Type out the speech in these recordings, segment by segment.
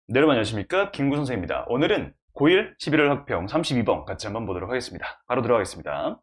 네, 여러분 안녕하십니까? 김구 선생입니다. 오늘은 고1 11월 학평 32번 같이 한번 보도록 하겠습니다. 바로 들어가겠습니다.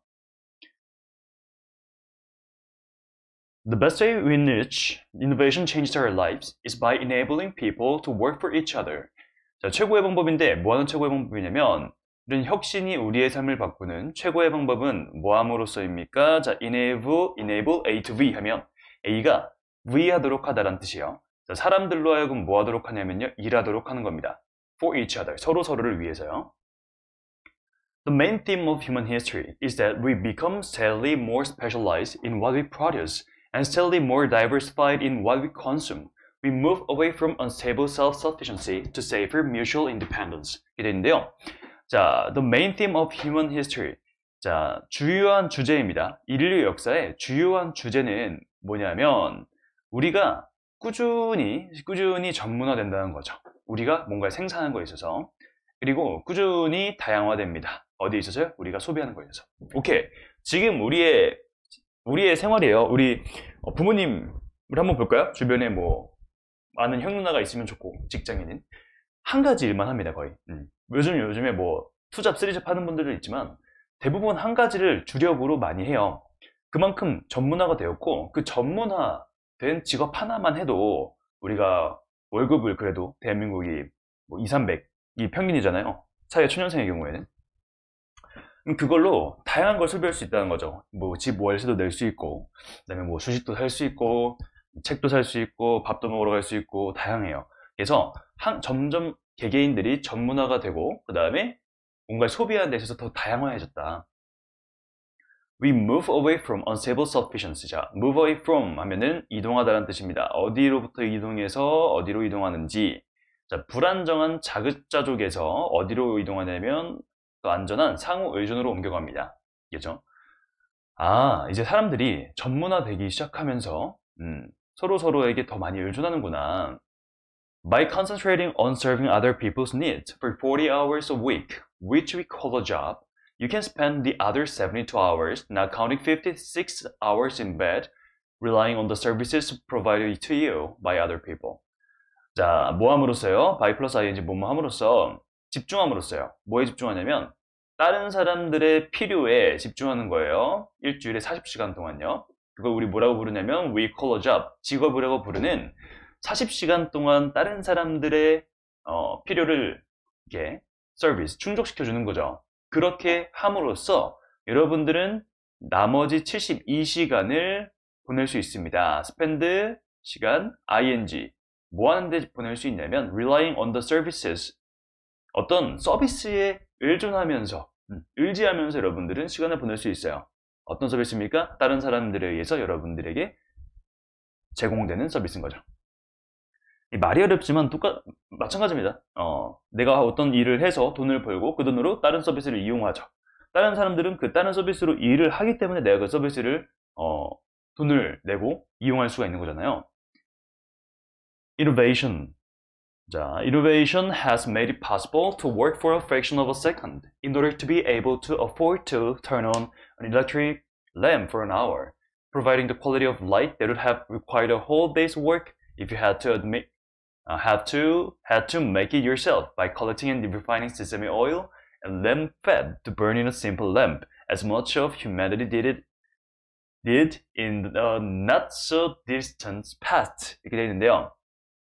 The best way in which innovation changes our lives is by enabling people to work for each other. 자, 최고의 방법인데 뭐 하는 최고의 방법이냐면 이런 혁신이 우리의 삶을 바꾸는 최고의 방법은 뭐 함으로써입니까? 자, enable A to V 하면 A가 V 하도록 하다라는 뜻이에요. 자, 사람들로 하여금 뭐 하도록 하냐면요. 일하도록 하는 겁니다. For each other. 서로 서로를 위해서요. The main theme of human history is that we become steadily more specialized in what we produce and steadily more diversified in what we consume. We move away from unstable self-sufficiency to safer mutual independence. 이게 되는데요. 자, the main theme of human history. 자, 주요한 주제입니다. 인류 역사의 주요한 주제는 뭐냐면 우리가 꾸준히 전문화된다는 거죠. 우리가 뭔가 생산하는 거에 있어서. 그리고 꾸준히 다양화됩니다. 어디에 있어서요? 우리가 소비하는 거에 있어서. 오케이. 지금 우리의 생활이에요. 우리 부모님을 한번 볼까요? 주변에 뭐 많은 형 누나가 있으면 좋고 직장인은 한 가지 일만 합니다. 거의. 요즘에 뭐 투잡 쓰리잡 하는 분들도 있지만 대부분 한 가지를 주력으로 많이 해요. 그만큼 전문화가 되었고 그 전문화된 직업 하나만 해도 우리가 월급을 그래도 대한민국이 뭐 2, 300이 평균이잖아요. 사회 초년생의 경우에는. 그걸로 다양한 걸 소비할 수 있다는 거죠. 뭐 집 월세도 낼 수 있고, 그다음에 뭐 주식도 살 수 있고, 책도 살 수 있고, 밥도 먹으러 갈 수 있고, 다양해요. 그래서 점점 개개인들이 전문화가 되고, 그 다음에 뭔가를 소비하는 데 있어서 더 다양화해졌다. We move away from unstable sufficiency. 자, move away from 하면은 이동하다라는 뜻입니다. 어디로부터 이동해서 어디로 이동하는지. 자, 불안정한 자급자족에서 어디로 이동하냐면 또 안전한 상호 의존으로 옮겨갑니다. 그죠? 아, 이제 사람들이 전문화되기 시작하면서 서로 서로에게 더 많이 의존하는구나. By concentrating on serving other people's needs for 40 hours a week, which we call a job, you can spend the other 72 hours, not counting 56 hours in bed, relying on the services provided to you by other people. 자, 뭐 함으로써요? by 플러스 ing 뭐뭐 함으로써 집중함으로써요. 뭐에 집중하냐면 다른 사람들의 필요에 집중하는 거예요. 일주일에 40시간 동안요. 그걸 우리 뭐라고 부르냐면 we call a job, 직업이라고 부르는 40시간 동안 다른 사람들의 필요를 이렇게 서비스, 충족시켜주는 거죠. 그렇게 함으로써 여러분들은 나머지 72시간을 보낼 수 있습니다. spend 시간, ing 뭐 하는데 보낼 수 있냐면 relying on the services 어떤 서비스에 의지하면서 여러분들은 시간을 보낼 수 있어요. 어떤 서비스입니까? 다른 사람들에 의해서 여러분들에게 제공되는 서비스인 거죠. 말이 어렵지만 마찬가지입니다. 내가 어떤 일을 해서 돈을 벌고 그 돈으로 다른 서비스를 이용하죠. 다른 사람들은 그 다른 서비스로 일을 하기 때문에 내가 그 서비스를 돈을 내고 이용할 수가 있는 거잖아요. Innovation. 자, innovation has made it possible to work for a fraction of a second in order to be able to afford to turn on an electric lamp for an hour, providing the quality of light that would have required a whole day's work if you had to make it yourself by collecting and refining sesame oil and lamp fat to burn in a simple lamp, as much of humanity did in the not so distant past. 이렇게 되어 있는데요.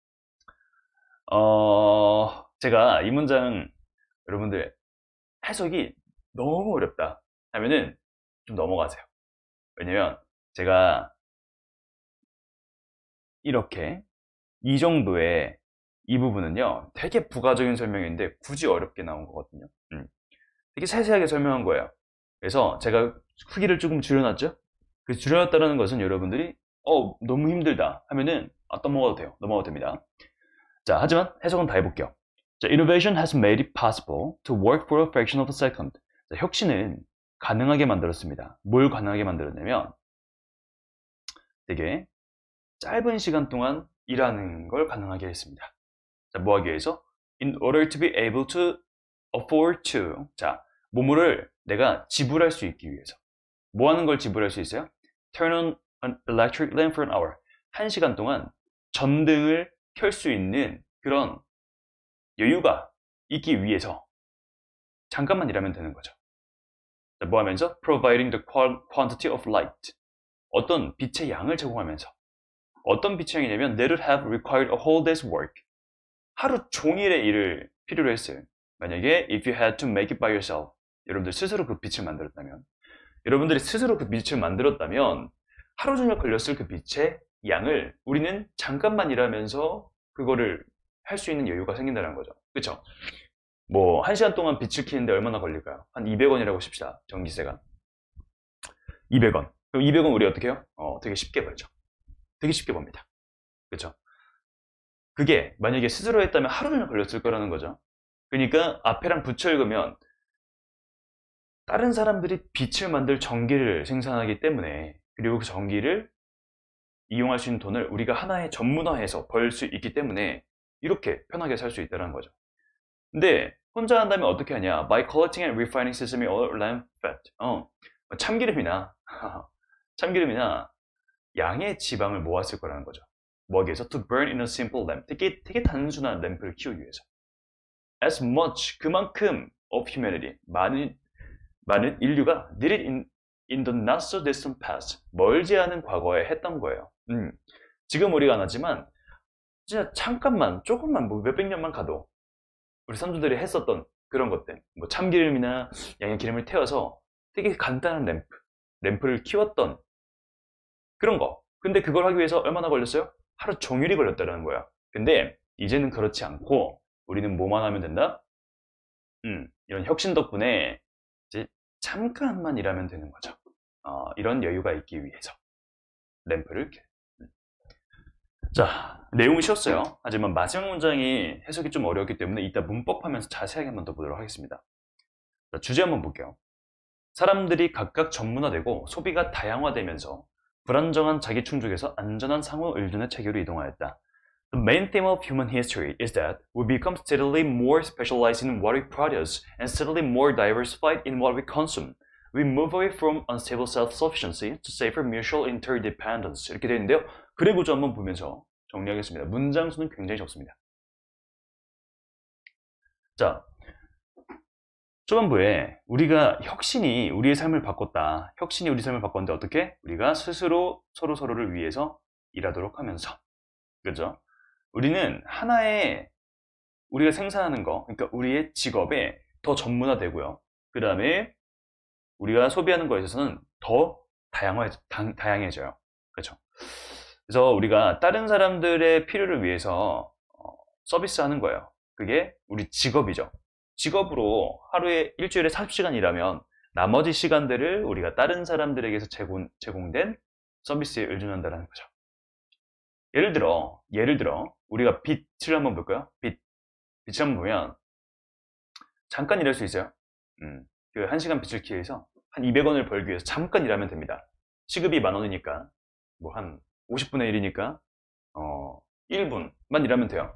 제가 이 문장 여러분들 해석이 너무 어렵다 하면은 좀 넘어가세요. 왜냐면 제가 이렇게 이 정도의 이 부분은요 되게 부가적인 설명인데 굳이 어렵게 나온 거거든요. 되게 세세하게 설명한 거예요. 그래서 제가 크기를 조금 줄여놨죠. 그 줄여놨다는 것은 여러분들이 너무 힘들다 하면은 넘어가도 돼요. 넘어가도 됩니다. 자, 하지만 해석은 다 해볼게요. 자, innovation has made it possible to work for a fraction of a second. 자, 혁신은 가능하게 만들었습니다. 뭘 가능하게 만들었냐면 되게 짧은 시간 동안 일하는 걸 가능하게 했습니다. 자, 뭐 하기 위해서? In order to be able to afford to. 자, 뭐뭐를 내가 지불할 수 있기 위해서. 뭐 하는 걸 지불할 수 있어요? Turn on an electric lamp for an hour. 1시간 동안 전등을 켤 수 있는 그런 여유가 있기 위해서 잠깐만 일하면 되는 거죠. 뭐 하면서? Providing the quantity of light. 어떤 빛의 양을 제공하면서. 어떤 빛의 양이냐면 They would have required a whole day's work. 하루 종일의 일을 필요로 했어요. 만약에 if you had to make it by yourself. 여러분들 스스로 그 빛을 만들었다면, 여러분들이 스스로 그 빛을 만들었다면 하루 종일 걸렸을 그 빛의 양을 우리는 잠깐만 일하면서 그거를 할 수 있는 여유가 생긴다는 거죠. 그쵸? 뭐 1시간 동안 빛을 켜는데 얼마나 걸릴까요? 한 200원이라고 칩시다. 전기세가 200원. 그럼 200원 우리 어떻게 해요? 되게 쉽게 벌죠. 되게 쉽게 법니다. 그쵸? 그게 만약에 스스로 했다면 하루 종일 걸렸을 거라는 거죠. 그러니까 앞에랑 붙여 읽으면 다른 사람들이 빛을 만들 전기를 생산하기 때문에, 그리고 그 전기를 이용할 수 있는 돈을 우리가 하나의 전문화해서 벌 수 있기 때문에 이렇게 편하게 살 수 있다는 거죠. 근데 혼자 한다면 어떻게 하냐? By collecting and refining sesame oil or lamb fat. 참기름이나 참기름이나 양의 지방을 모았을 거라는 거죠. 뭐하기 위해서? To burn in a simple lamp. 되게 단순한 램프를 키우기 위해서. As much, 그만큼 of humanity, 많은 인류가 did it in the not so distant past. 멀지 않은 과거에 했던 거예요. 지금 우리가 안 하지만 진짜 잠깐만, 조금만, 뭐 몇백 년만 가도 우리 선조들이 했었던 그런 것들, 뭐 참기름이나 양의 기름을 태워서 되게 간단한 램프를 키웠던 그런 거. 근데 그걸 하기 위해서 얼마나 걸렸어요? 하루 종일이 걸렸다는 거야. 근데 이제는 그렇지 않고 우리는 뭐만 하면 된다? 이런 혁신 덕분에 이제 잠깐만 일하면 되는 거죠. 이런 여유가 있기 위해서 램프를. 자, 내용이 쉬웠어요. 하지만 마지막 문장이 해석이 좀 어려웠기 때문에 이따 문법하면서 자세하게 한번 더 보도록 하겠습니다. 자, 주제 한번 볼게요. 사람들이 각각 전문화되고 소비가 다양화되면서 불안정한 자기 충족에서 안전한 상호 의존의 체계로 이동하였다. The main theme of human history is that we become steadily more specialized in what we produce and steadily more diversified in what we consume. We move away from unstable self-sufficiency to safer mutual interdependence. 이렇게 되어 있는데요. 글의 구조 한번 보면서 정리하겠습니다. 문장 수는 굉장히 적습니다. 자, 초반부에 우리가 혁신이 우리의 삶을 바꿨다. 혁신이 우리 삶을 바꿨는데 어떻게? 우리가 스스로 서로를 위해서 일하도록 하면서. 그죠? 우리는 하나의 우리가 생산하는 거, 그러니까 우리의 직업에 더 전문화되고요. 그 다음에 우리가 소비하는 거에 있어서는 더 다양해져요. 그렇죠? 그래서 우리가 다른 사람들의 필요를 위해서 서비스하는 거예요. 그게 우리 직업이죠. 직업으로 하루에 일주일에 40시간 일하면 나머지 시간들을 우리가 다른 사람들에게서 제공된 서비스에 의존한다는 거죠. 예를 들어 우리가 빛을 한번 볼까요? 빛을 한번 보면 잠깐 일할 수 있어요. 그 1시간 빛을 키우기 위해서 한 200원을 벌기 위해서 잠깐 일하면 됩니다. 시급이 10,000원이니까 뭐 한 50분의 1이니까 1분만 일하면 돼요.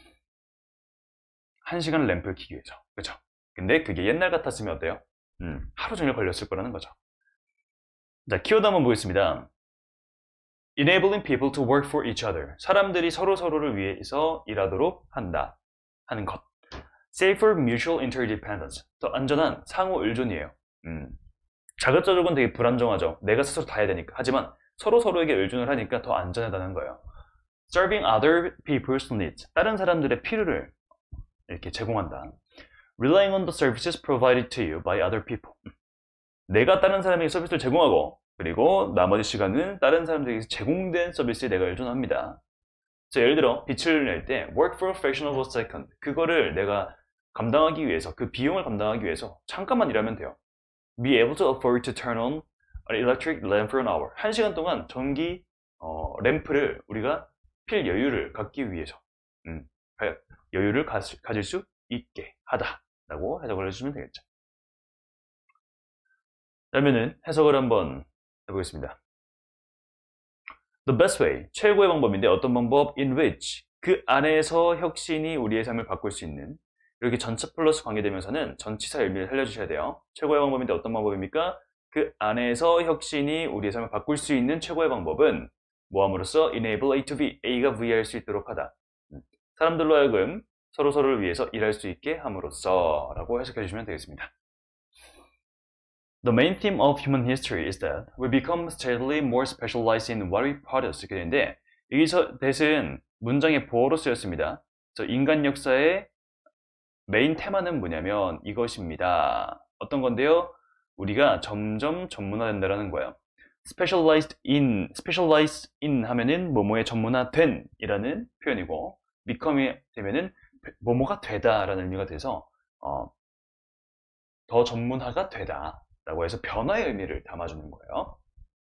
1시간 램프를 켜기 위해서. 그렇죠? 근데 그게 옛날 같았으면 어때요? 하루 종일 걸렸을 거라는 거죠. 자, 키워드 한번 보겠습니다. Enabling people to work for each other. 사람들이 서로를 위해서 일하도록 한다. 하는 것. Safer mutual interdependence. 더 안전한 상호 의존이에요. 자급자족은 되게 불안정하죠. 내가 스스로 다 해야 되니까. 하지만 서로에게 의존을 하니까 더 안전하다는 거예요. Serving other people's needs. 다른 사람들의 필요를 이렇게 제공한다. Relying on the services provided to you by other people. 내가 다른 사람에게 서비스를 제공하고 그리고 나머지 시간은 다른 사람들에게 제공된 서비스에 내가 의존합니다. 그래서 예를 들어 빛을 낼 때 work for a fraction of a second. 그거를 내가 감당하기 위해서, 그 비용을 감당하기 위해서 잠깐만 일하면 돼요. Be able to afford to turn on an electric lamp for an hour. 1시간 동안 전기 램프를 우리가 필 여유를 갖기 위해서 여유를 가질 수 있게 하다라고 해석을 해주시면 되겠죠. 그러면은 해석을 한번 해보겠습니다. The best way, 최고의 방법인데 어떤 방법? In which, 그 안에서 혁신이 우리의 삶을 바꿀 수 있는. 이렇게 전체 플러스 관계되면서는 전치사 의미를 살려주셔야 돼요. 최고의 방법인데 어떤 방법입니까? 그 안에서 혁신이 우리의 삶을 바꿀 수 있는 최고의 방법은 뭐함으로써 enable A to V, A가 V 할 수 있도록 하다. 사람들로 하여금 서로서로를 위해서 일할 수 있게 함으로써 라고 해석해 주시면 되겠습니다. The main theme of human history is that we become steadily more specialized in what we produce. 이렇게 되는데 여기서 that은 문장의 보어로 쓰였습니다. 그래서 인간 역사의 메인 테마는 뭐냐면 이것입니다. 어떤 건데요? 우리가 점점 전문화된다라는 거예요. specialize in 하면은 뭐뭐에 전문화된 이라는 표현이고 become이 되면은 뭐뭐가 되다라는 의미가 돼서 더 전문화가 되다 라고 해서 변화의 의미를 담아주는 거예요.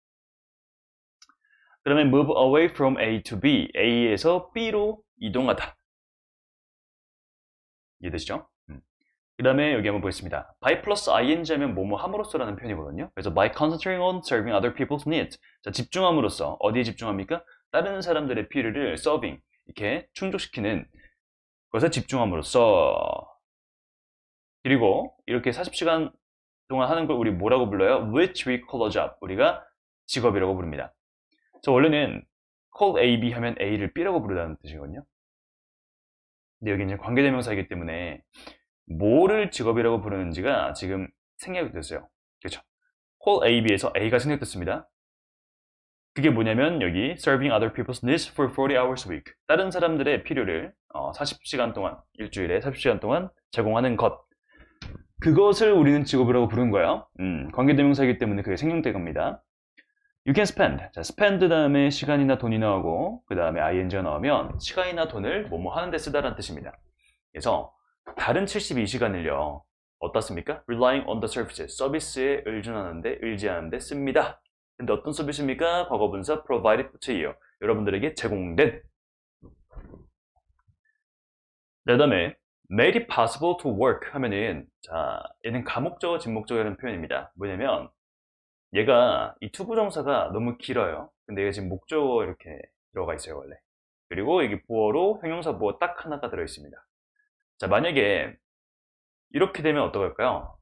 그러면 move away from A to B, A에서 B로 이동하다. 이해되시죠? 그 다음에 여기 한번 보겠습니다. by 플러스 ing 하면 뭐뭐 함으로써라는 표현이거든요. 그래서 by concentrating on serving other people's needs. 자, 집중함으로써 어디에 집중합니까? 다른 사람들의 필요를 serving, 이렇게 충족시키는 것에 집중함으로써. 그리고 이렇게 40시간 동안 하는 걸 우리 뭐라고 불러요? which we call a job. 우리가 직업이라고 부릅니다. 저 원래는 call A, B 하면 A를 B라고 부르다는 뜻이거든요. 근데 여기 이제 관계대명사이기 때문에 뭐를 직업이라고 부르는지가 지금 생략이 됐어요. 그렇죠? call A, B에서 A가 생략됐습니다. 그게 뭐냐면 여기 serving other people's needs for 40 hours a week. 다른 사람들의 필요를 40시간 동안, 일주일에 40시간 동안 제공하는 것. 그것을 우리는 직업이라고 부르는 거예요. 관계대명사이기 때문에 그게 생략된 겁니다. You can spend. 자, spend 다음에 시간이나 돈이 나오고 그 다음에 ing가 나오면 시간이나 돈을 뭐뭐 하는 데 쓰다라는 뜻입니다. 그래서 다른 72시간을요 어떻습니까? Relying on the services. 서비스에 의지하는데 씁니다. 근데 어떤 서비스입니까? 과거분사 provided to you. 여러분들에게 제공된. 그 다음에 made it possible to work 하면은 자, 얘는 가목적어, 진목적어라는 표현입니다. 뭐냐면 얘가 이 투부정사가 너무 길어요. 근데 얘가 지금 목적어 이렇게 들어가 있어요, 원래. 그리고 여기 보어로 형용사 보어 딱 하나가 들어 있습니다. 자, 만약에 이렇게 되면 어떨까요?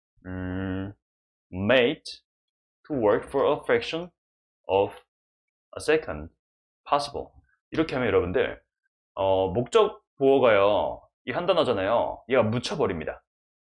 made to work for a fraction of a second possible. 이렇게 하면 여러분들 목적 보어가요. 이 한 단어잖아요. 얘가 묻혀버립니다.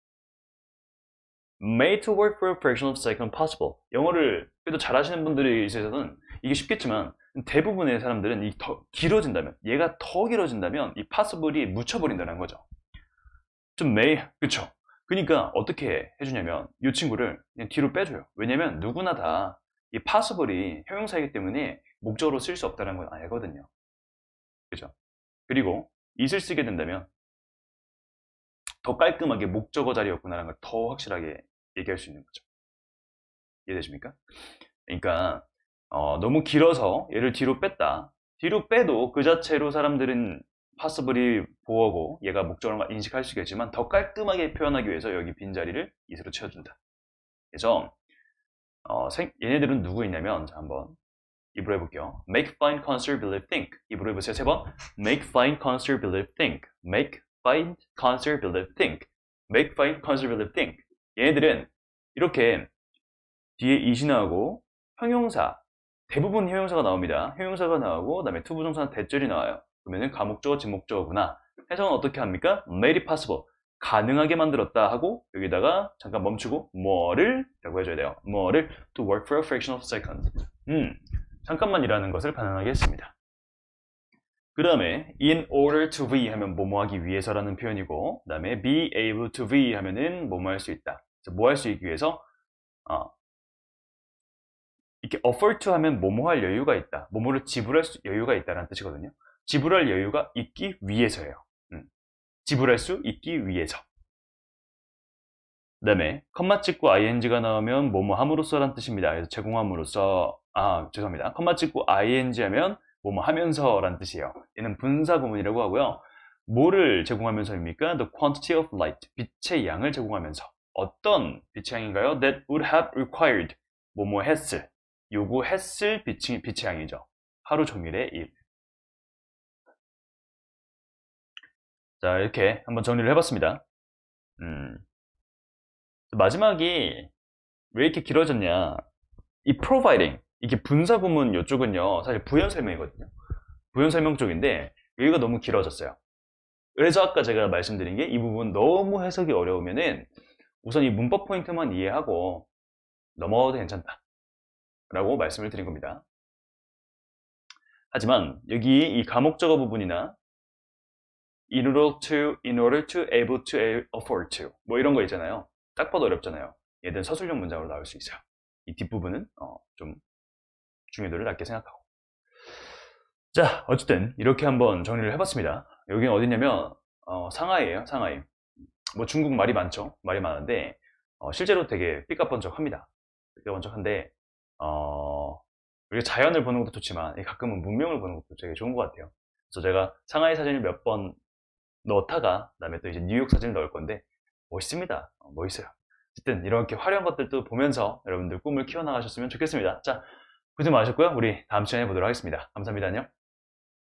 made to work for a fraction of a second possible. 영어를 그래도 잘하시는 분들에 있어서는 이게 쉽겠지만 대부분의 사람들은 이 더 길어진다면, 얘가 더 길어진다면 이 possible이 묻혀버린다는 거죠. 좀 그쵸? 그러니까 어떻게 해주냐면 이 친구를 그냥 뒤로 빼줘요. 왜냐면 누구나 다 이 possible이 형용사이기 때문에 목적으로 쓸 수 없다는 걸 알거든요. 그죠? 그리고 it을 쓰게 된다면 더 깔끔하게 목적어 자리였구나라는 걸 더 확실하게 얘기할 수 있는 거죠. 이해되십니까? 그러니까 너무 길어서 얘를 뒤로 뺐다. 뒤로 빼도 그 자체로 사람들은 possible이 보어고 얘가 목적어를 인식할 수 있겠지만 더 깔끔하게 표현하기 위해서 여기 빈자리를 it으로 채워준다. 그래서 얘네들은 누구 있냐면 자, 한번 입으로 해볼게요. make, find, consider, believe, think. 입으로 해보세요. 3번. make, find, consider, believe, think. make, find, consider, believe, think. make, find, consider, believe, think. 얘네들은 이렇게 뒤에 it이 나오고 형용사, 대부분 형용사가 나옵니다. 형용사가 나오고 그다음에 투부정사는 대절이 나와요. 그러면은 가목적어, 진목적어구나. 해석은 어떻게 합니까? made it possible. 가능하게 만들었다 하고 여기다가 잠깐 멈추고 뭐를 라고 해줘야 돼요. 뭐를 to work for a fraction of a second. 잠깐만이라는 것을 가능하게 했습니다. 그 다음에 in order to be 하면 뭐뭐 하기 위해서라는 표현이고 그 다음에 be able to be 하면은 뭐뭐 할 수 있다. 뭐 할 수 있기 위해서 이렇게 afford to 하면 뭐뭐 할 여유가 있다. 뭐뭐를 지불할 여유가 있다라는 뜻이거든요. 지불할 여유가 있기 위해서예요. 지불할 수 있기 위해서. 그 다음에 컴마 찍고 ing가 나오면 뭐뭐 함으로써라는 뜻입니다. 그래서 제공함으로써 죄송합니다. 컴마 찍고 ing 하면 뭐뭐 하면서 라는 뜻이에요. 얘는 분사 구문이라고 하고요. 뭐를 제공하면서입니까? The quantity of light. 빛의 양을 제공하면서. 어떤 빛의 양인가요? That would have required. 뭐뭐 했을. 요구했을 빛의 양이죠. 하루 종일의 일. 자, 이렇게 한번 정리를 해봤습니다. 마지막이 왜 이렇게 길어졌냐. 이 providing. 이게 분사 구문 이쪽은요. 사실 부연 설명이거든요. 부연 설명 쪽인데 여기가 너무 길어졌어요. 그래서 아까 제가 말씀드린 게 이 부분 너무 해석이 어려우면은 우선 이 문법 포인트만 이해하고 넘어가도 괜찮다 라고 말씀을 드린 겁니다. 하지만 여기 이 가목적어 부분이나 in order to, able to, afford to 뭐 이런 거 있잖아요. 딱 봐도 어렵잖아요. 얘들은 서술형 문장으로 나올 수 있어요. 이 뒷부분은 좀 중요도를 낮게 생각하고. 자, 어쨌든 이렇게 한번 정리를 해봤습니다. 여기는 어디냐면 상하이에요. 상하이. 뭐 중국 말이 많죠. 말이 많은데 실제로 되게 삐까번쩍합니다. 삐까번쩍한데 우리가 자연을 보는 것도 좋지만 가끔은 문명을 보는 것도 되게 좋은 것 같아요. 그래서 제가 상하이 사진을 몇 번 넣다가 그다음에 또 이제 뉴욕 사진을 넣을 건데 멋있습니다. 멋있어요. 어쨌든 이렇게 화려한 것들도 보면서 여러분들 꿈을 키워나가셨으면 좋겠습니다. 자, 고생 많으셨고요. 우리 다음 시간에 보도록 하겠습니다. 감사합니다. 안녕.